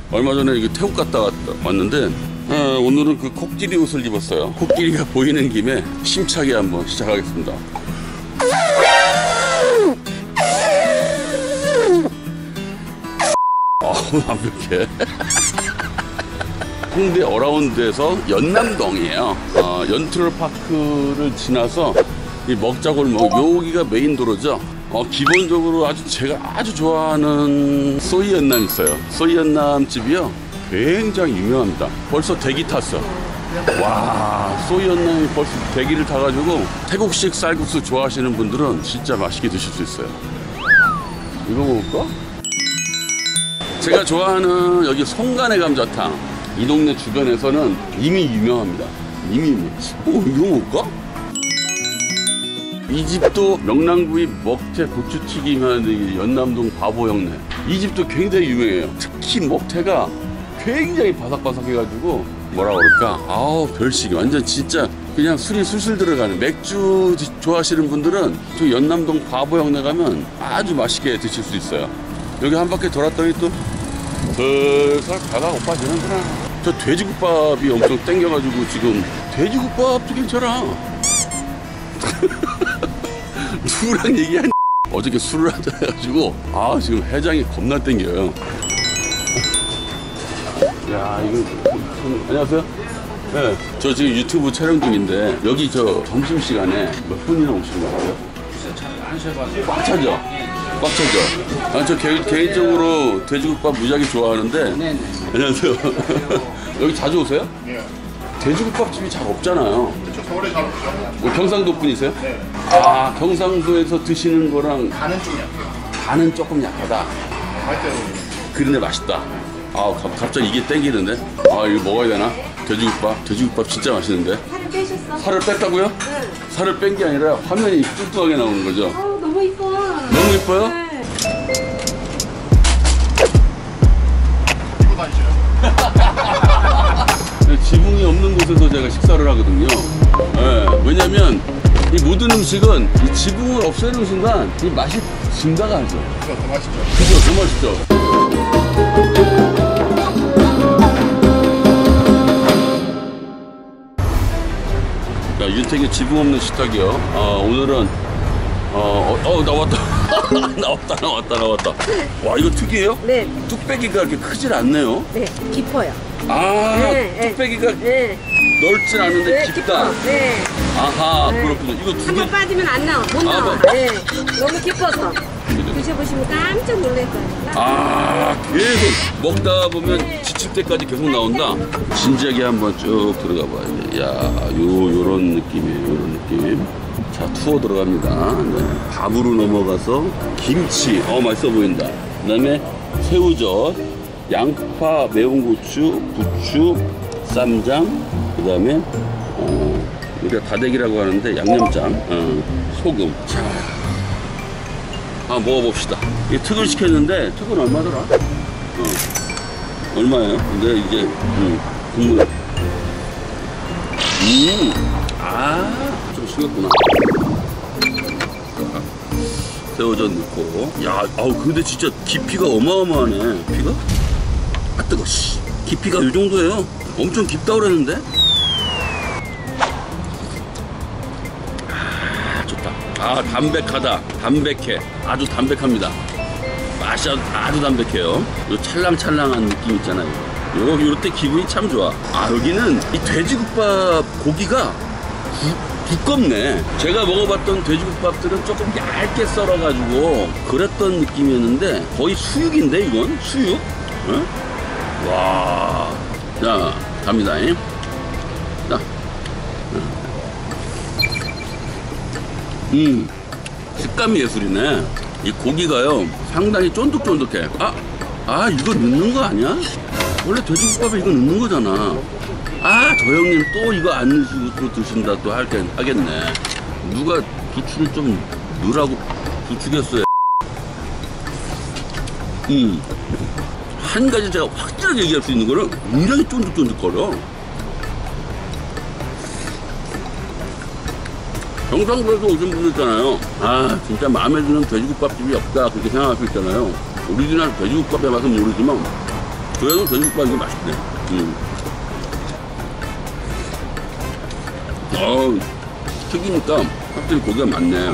얼마 전에 이게 태국 갔다 왔는데 오늘은 그 코끼리 옷을 입었어요. 코끼리가 보이는 김에 힘차게 한번 시작하겠습니다. 완벽해. 홍대 어라운드에서 연남동이에요. 연트럴파크를 지나서 이 먹자골목, 여기가 메인 도로죠. 기본적으로 제가 아주 좋아하는 소이 연남 있어요. 소이 연남 집이요, 굉장히 유명합니다. 벌써 대기 탔어. 와, 소이 연남이 벌써 대기를 타가지고 태국식 쌀국수 좋아하시는 분들은 진짜 맛있게 드실 수 있어요. 이거 먹을까? 제가 좋아하는 여기 송간의 감자탕, 이 동네 주변에서는 이미 유명합니다. 이거 먹을까? 이 집도 명랑구이 먹태 고추튀김 하는 연남동 바보형네, 이 집도 굉장히 유명해요. 특히 먹태가 굉장히 바삭바삭해가지고 뭐라 그럴까, 별식이 완전 진짜 그냥 술이 술술 들어가는, 맥주 좋아하시는 분들은 저 연남동 바보형네 가면 아주 맛있게 드실 수 있어요. 여기 한 바퀴 돌았더니 또 슬슬 배가 고파지는구나. 저 돼지국밥이 엄청 땡겨가지고 지금 돼지국밥도 괜찮아. 누구랑 얘기한 어저께 술을 한잔 해가지고 지금 해장이 겁나 땡겨요. 야, 이거 안녕하세요. 네, 저 지금 유튜브 촬영 중인데 여기 저 점심시간에 몇 분이나 오시는 것 같아요? 꽉 차죠? 꽉 차죠? 저 개인적으로 돼지국밥 무지하게 좋아하는데. 네네. 안녕하세요. 여기 자주 오세요? 네. 돼지국밥집이 잘 없잖아요. 그렇죠. 서울에 잘 없죠. 경상도 분이세요? 네. 경상도에서 드시는 거랑 간은 좀 약해요. 간은 조금 약하다. 갈대로. 그런데 맛있다. 갑자기 이게 땡기는데? 이거 먹어야 되나? 돼지국밥 진짜 맛있는데? 살을 빼셨어? 살을 뺐다고요? 네. 살을 뺀 게 아니라 화면이 뚱뚱하게 나오는 거죠. 너무 이뻐. 너무 이뻐요? 네. 이거 다니셔요? 지붕이 없는 곳에서 제가 식사를 하거든요. 네, 왜냐면 이 모든 음식은 이 지붕을 없애는 순간 이 맛이 증가가 하죠. 그거 더 맛있죠? 그죠? 더 맛있죠? 자, 윤택의 지붕 없는 식탁이요. 오늘은 나왔다. 와, 이거 특이해요? 네. 뚝배기가 이렇게 크질 않네요. 네. 깊어요. 뚝배기가 네. 넓진 않은데 네, 깊다. 네. 아하, 네. 그렇군요. 이거 두 개. 한번 빠지면 안 나와. 못 나와. 네. 너무 깊어서. 드셔보시면 깜짝 놀랄 거예요. 계속 먹다 보면 지칠 때까지 계속 나온다. 진지하게 한번 쭉 들어가 봐야 돼. 야, 요런 느낌이에요. 요런 느낌. 자, 투어 들어갑니다. 네. 밥으로 넘어가서 김치. 맛있어 보인다. 그 다음에 새우젓, 양파, 매운 고추, 부추, 쌈장, 그 다음에 우리가 다대기라고 하는데 양념장, 소금. 자, 먹어봅시다. 이 특을 시켰는데 특은 얼마더라? 얼마예요? 근데 이제 국물. 좀 식었구나. 새우젓 넣고. 야, 근데 진짜 깊이가 어마어마하네. 깊이가? 뜨거. 깊이가 이 정도예요. 엄청 깊다고 그랬는데. 좋다. 담백하다. 담백해. 아주 담백합니다. 맛이 아주 담백해요. 요 찰랑찰랑한 느낌 있잖아요. 요럴 때 기분이 참 좋아. 여기는 이 돼지국밥 고기가 두껍네. 제가 먹어봤던 돼지국밥들은 조금 얇게 썰어가지고 그랬던 느낌이었는데 거의 수육인데, 이건 수육? 응? 와. 자, 갑니다. 자. 식감이 예술이네. 이 고기가요, 상당히 쫀득쫀득해. 이거 넣는 거 아니야? 원래 돼지국밥에 이거 넣는 거잖아. 저 형님 또 이거 안 넣으시고 또 드신다 또 하겠네. 누가 부추를 좀 넣으라고 부추겠어요. 한 가지 제가 확실하게 얘기할 수 있는 거는 굉장히 쫀득쫀득거려. 경상도에서 오신 분들 있잖아요. 진짜 마음에 드는 돼지국밥집이 없다 그렇게 생각할 수 있잖아요. 오리지널 돼지국밥의 맛은 모르지만 그래도 돼지국밥 이게 맛있네. 튀기니까 확실히 고기가 많네.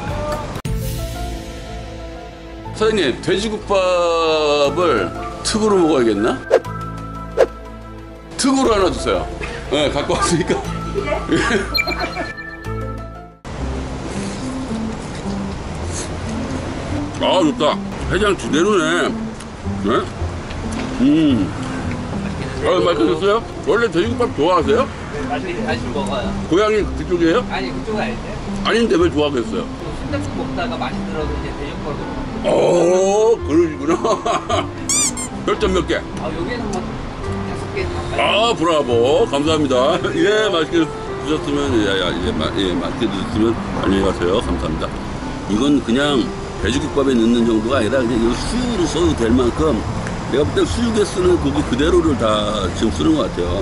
사장님, 돼지국밥을 특으로 먹어야겠나? 특으로 하나 주세요. 네, 갖고 왔으니까. 아, 좋다. 해장 제대로네. 네? 맛있었어요? 원래 돼지국밥 좋아하세요? 다시 먹어요. 고향이 그쪽이에요? 아니 그쪽은 아닌데. 아닌데 왜 좋아하겠어요? 순대국 먹다가 맛이 들어서 이제 돼지국밥을 먹어요. 오, 그러시구나. 별점 몇 개? 아 여기에는 뭐 5개 다. 아, 브라보. 감사합니다. 예, 맛있게 드셨으면, 맛있게 드셨으면 안녕히 가세요. 감사합니다. 이건 그냥 돼지국밥에 넣는 정도가 아니라 그냥 이거 수육으로 써도 될 만큼 내가 볼 때 수육에 쓰는 고기 그대로를 다 지금 쓰는 것 같아요.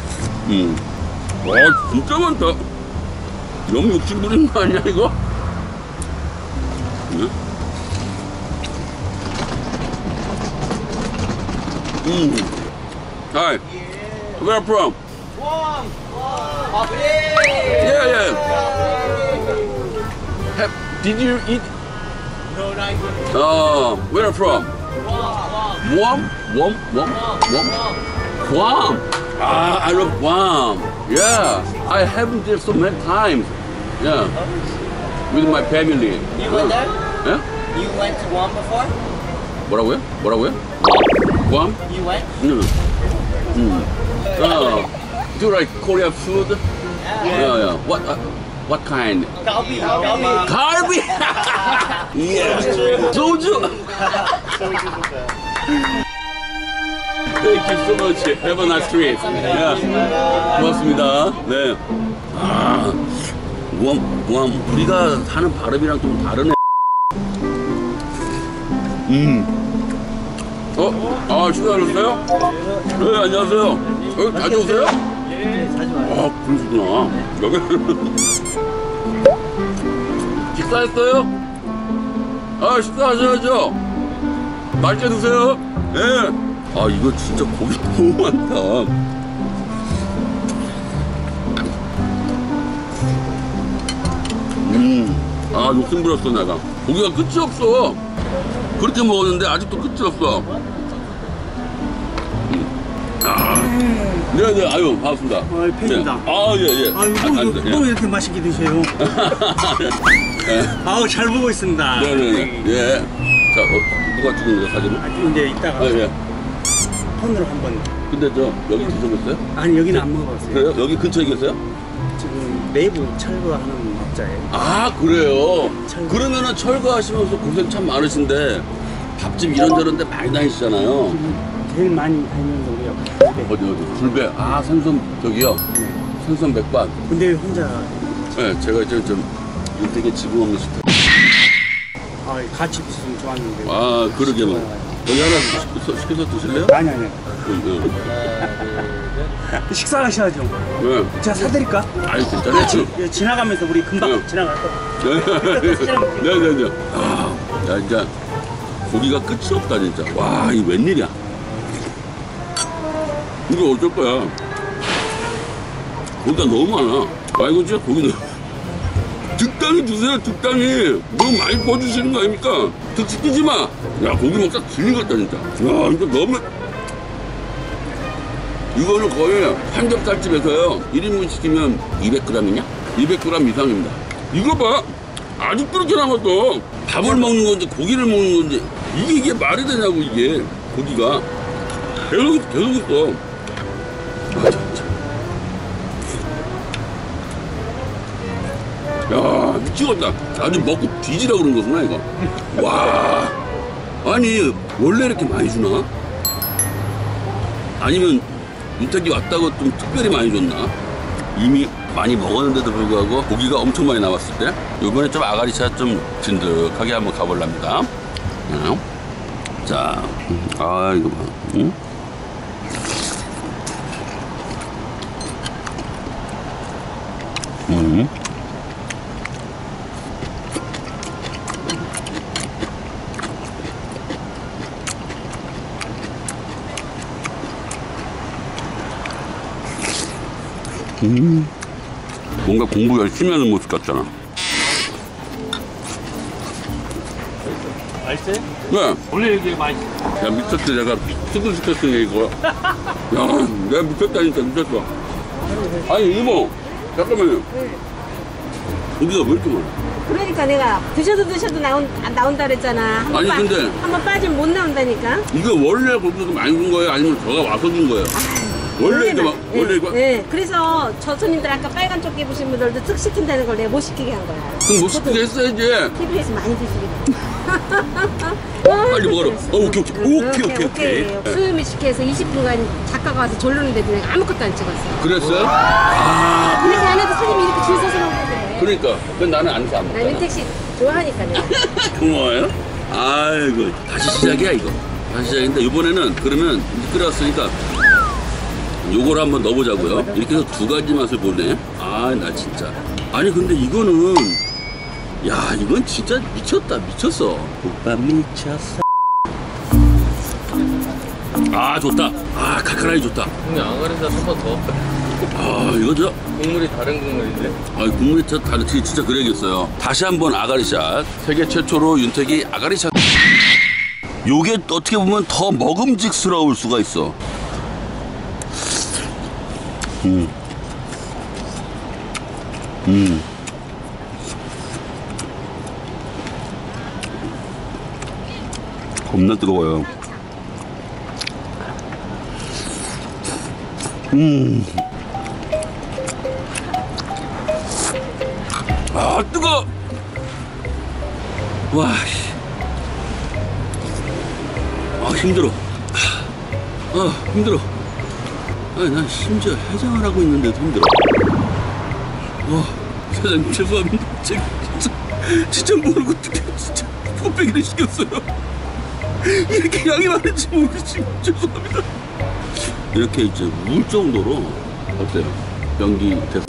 와, 진짜 많다. 너무 욕심 부리는 거 아니야, 이거? Hi, where are you from? Yeah. Did you eat? No, where are you from? Guam? Guam. Ah, I love Guam. Yeah, I haven't there so many times. Yeah, with my family. You went there? Yeah? You went to Guam before? 뭐라고요? Guam? You went? Do you like Korean food? Yeah. What kind? Galbi. Galbi. Yeah. 소주. Thank you so much. Have a nice trip. Yeah. 고맙습니다. 네. 아, 구암. 우리가 하는 발음이랑 좀 다르네. 식사하셨어요? 네, 안녕하세요. 여기 자주 오세요? 네, 자주 와요. 아, 그러시구나. 여기. 식사했어요? 아, 식사하셔야죠. 맛있게 드세요. 예. 아, 이거 진짜 고기 너무 많다. 욕심 부렸어, 내가. 고기가 끝이 없어. 그렇게 먹었는데 아직도 끝이 없어. 네네, 아유, 반갑습니다. 팬입니다. 네. 아, 예. 뭐 이렇게 맛있게 드세요? 아우, 잘 보고 있습니다. 네네네. 예. 자, 누가 찍은 거예요, 사진을? 이제 이따가 예. 폰으로 한번. 근데 여기 드셔보셨어요? 아니, 여기는 안 먹어봤어요. 그래요? 여기 근처에 계세요? 지금 내부 철거하는 업자예요. 아, 그래요? 철거. 그러면은 철거하시면서 고생 참 많으신데 밥집 이런저런 데 많이 다니시잖아요. 제일 많이 다니는 동네요. 어디? 굴배. 아, 생선, 저기요. 생선 백반. 근데 혼자 네, 제가 이제 좀 인생에 지금 없는 스타일. 같이 있으면 좋았는데. 아, 그러게 뭐. 여기 하나 시켜서 드실래요? 아니. 식사하셔야죠. 네. 제가 사드릴까? 아니, 괜찮아요. 지나가면서 우리 금방 네. 지나갈 거야. 네네네. 아, 야, 진짜 고기가 끝이 없다, 진짜. 와, 이 웬일이야. 이거 어쩔 거야. 고기가 너무 많아. 아, 이거 진짜 고기 너무. 적당히 드세요, 적당히. 너무 많이 퍼주시는 거 아닙니까? 득 시키지 마. 야, 고기 먹다 질리겠다, 진짜. 야, 이거 너무. 이거는 거의 삼겹살집에서요 1인분 시키면 200g이냐? 200g 이상입니다. 이거 봐, 아직 그렇게 남았어. 밥을 먹는 건지 고기를 먹는 건지 이게 말이 되냐고. 이게 고기가 계속 있어. 아, 진짜. 야, 미치겠다. 아주 먹고 뒤지라 그런 거구나, 이거. 와, 아니 원래 이렇게 많이 주나? 아니면 윤택이 왔다고 좀 특별히 많이 줬나? 이미 많이 먹었는데도 불구하고 고기가 엄청 많이 남았을 때 이번에 좀 아가리차 좀 진득하게 한번 가볼랍니다. 자, 아, 이거 봐. 응? 뭔가 공부 열심히 하는 모습 같잖아. 맛있어요? 네. 원래 이게 맛있어. 야, 미쳤지. 내가 수술 시켰으니까 이거. 야, 내가 미쳤다니까, 미쳤어. 아니, 이모. 잠깐만요. 고기가 왜 이렇게 많아? 그러니까 내가 드셔도 나온다 그랬잖아. 아니, 근데- 한번 빠지면 못 나온다니까. 이거 원래 고기가 많이 준 거예요? 아니면 저가 와서 준 거예요? 원래 이거 막, 네, 원래 이거? 네, 그래서 저 손님들 아까 빨간 조끼 입으신 분들도 특 시킨다는 걸 내가 못 시키게 한 거야. 그럼 못 시키게 했어야지. TV에서 많이 드시게. 빨리 먹어라. 오케이. 수요미 시켜서 20분간 작가가 와서 졸르는데도 내가 아무것도 안 찍었어. 그랬어요? 그래서 안 해도 손님이 이렇게 줄 서서 먹는데. 그러니까. 그건 나는 안 사. 안 나 먹잖아. 윤택 씨 좋아하니까 내가. 고마워요. 아이고, 다시 시작이야, 이거. 다시 시작인데, 이번에는 그러면 이제 끓여왔으니까 요걸 한번 넣어보자고요. 이렇게 해서 두 가지 맛을 보네. 아, 나 진짜. 아니, 근데 이거는, 야, 이건 진짜 미쳤다, 미쳤어. 오빠 미쳤어. 아, 좋다. 아, 칼칼하니 좋다. 형님 아가리사 한 번 더. 아, 이거 저, 국물이 다른 국물인데. 아, 국물이 다르지. 진짜 그래야겠어요. 다시 한번 아가리샷. 세계 최초로 윤택이 아가리샷. 요게 어떻게 보면 더 먹음직스러울 수가 있어. 겁나 뜨거워요. 아, 뜨거! 와, 씨. 아, 힘들어. 힘들어. 아니, 난 심지어 해장을 하고 있는데도 힘들어. 사장님, 죄송합니다. 제가 진짜 모르고 어떻게 진짜 곱빼기를 시켰어요. 이렇게 양이 많은지 모르지. 죄송합니다. 이렇게 이제 울 정도로 어때요? 연기 됐어.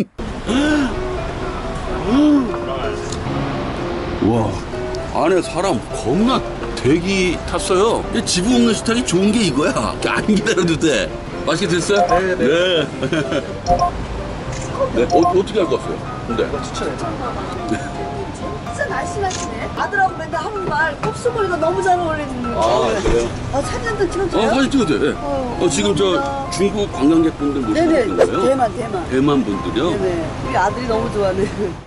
와, 안에 사람 겁나 대기 탔어요. 이 지붕 없는 식탁이 좋은 게 이거야. 안 기다려도 돼. 맛있게 드셨어요? 네. 네. 어떻게 할 것 같아요? 근데 진짜 날씬하시네. 아들하고 맨날 하는 말 곱슬머리가 너무 잘 어울리는 거. 그래요? 사진도 찍어줘요? 사진 찍어도 돼. 지금 저 감사합니다. 중국 관광객분들 모시는 네네. 거예요? 대만. 대만 분들이요? 네네. 우리 아들이 너무 좋아하네.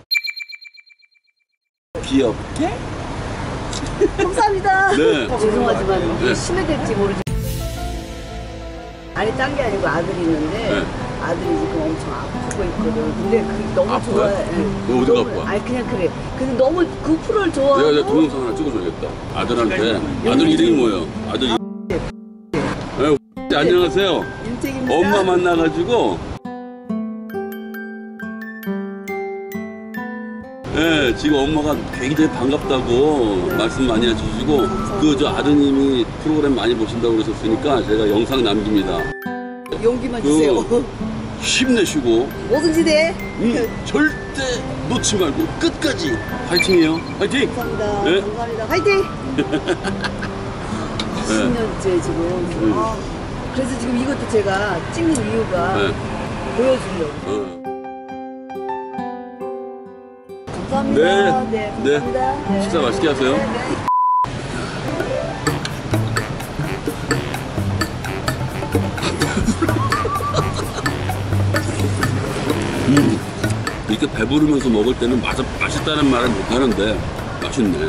귀엽게? 감사합니다. 네. 죄송하지만 네. 심해될지 모르지. 아니 딴 게 아니고 아들이 있는데 네. 아들이 지금 엄청 아프고 있거든. 근데 그 너무 아파요? 좋아해. 왜 어디가 너무- 아파? 아니 그냥 그래. 근데 너무 그 프로를 좋아하고. 내가 동영상 하나 찍어줘야겠다. 아들한테. 아들 이름이 뭐예요? 아들 이름. 네, 안녕하세요. 윤택입니다. 엄마 만나가지고 네, 지금 엄마가 굉장히 반갑다고 말씀 많이 해주시고 그 저 아드님이 프로그램 많이 보신다고 그러셨으니까 제가 영상 남깁니다. 용기만 주세요. 힘내시고 뭐든지 돼. 절대 놓지 말고 끝까지 파이팅이에요. 파이팅! 감사합니다. 네. 감사합니다. 화이팅! 20년째 지금. 아, 그래서 지금 이것도 제가 찍는 이유가 네. 보여주려고. 감사합니다. 네. 네. 감사합니다. 네. 식사 맛있게 하세요. 네, 네. 이렇게 배부르면서 먹을 때는 맛있다는 말은 못하는데 맛있네.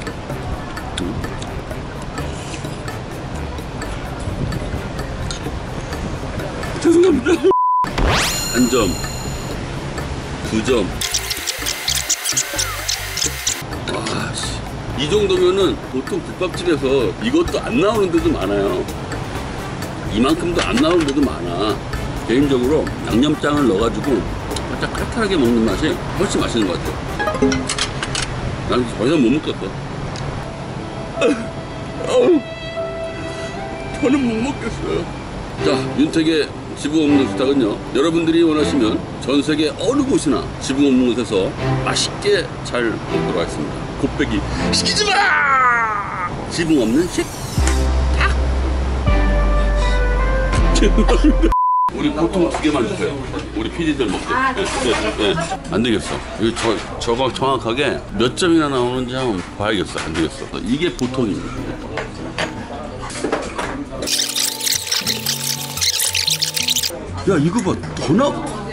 죄송합니다. 한 점, 두 점. 와, 씨. 이 정도면은 보통 국밥집에서 이것도 안 나오는 데도 많아요. 이만큼도 안 나오는 데도 많아. 개인적으로 양념장을 넣어가지고 살짝 칼칼하게 먹는 맛이 훨씬 맛있는 것 같아. 나는 더 이상 못 먹겠어. 저는 못 먹겠어요. 자, 윤택의 지붕 없는 식탁은요, 여러분들이 원하시면 전 세계 어느 곳이나 지붕 없는 곳에서 맛있게 잘 먹도록 하겠습니다. 곱빼기 시키지 마! 지붕 없는 식탁. 죄송합니다. 우리 보통 2개만 주세요. 우리 PD들 먹게. 네. 안 되겠어. 이거 저거 정확하게 몇 점이나 나오는지 한번 봐야겠어. 안 되겠어. 이게 보통입니다. 야, 이거 봐. 더 나?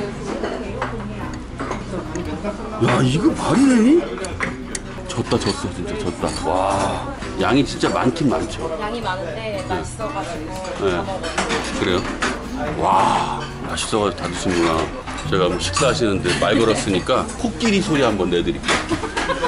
야, 이거 말이 되니? 졌다, 진짜 졌다. 와, 양이 진짜 많긴 많죠. 양이 많은데 맛있어가지고 네. 다 먹어요. 그래요? 와, 맛있어가지고 다 드시는구나. 제가 식사하시는데 말 걸었으니까 코끼리 소리 한번 내드릴게요.